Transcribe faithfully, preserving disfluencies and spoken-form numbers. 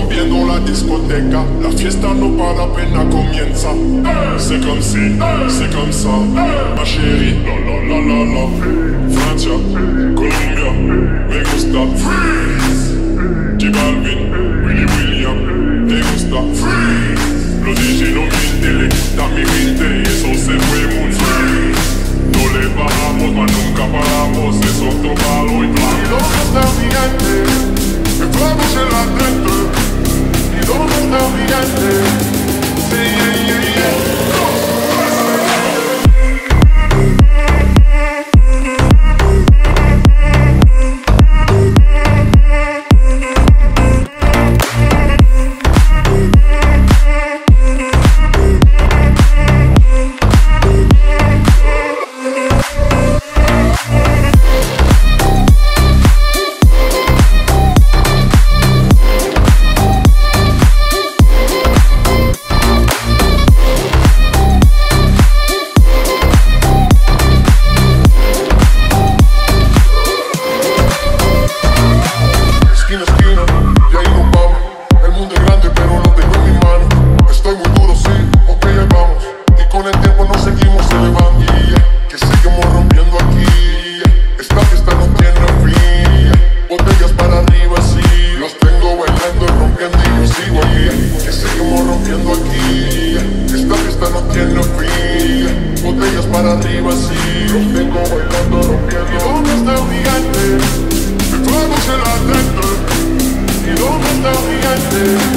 rompiendo la discoteca. La fiesta no para, apenas comienza. C'est comme si, c'est comme ça, ma chérie. La la la la la. Francia, Colombia, me gusta. Freeze. Balvin, Willy, William, te gusta. Freeze. Los D J no mienten, le gusta mi mente y eso se fue muy bien. No le bajamos, mas nunca paramos, es otro palo y plan. ¿Y dónde está mi gente? Entramos en la tente. ¿Y dónde está mi gente? Sí, yeah, yeah, yeah. ¿Y dónde está mi gente?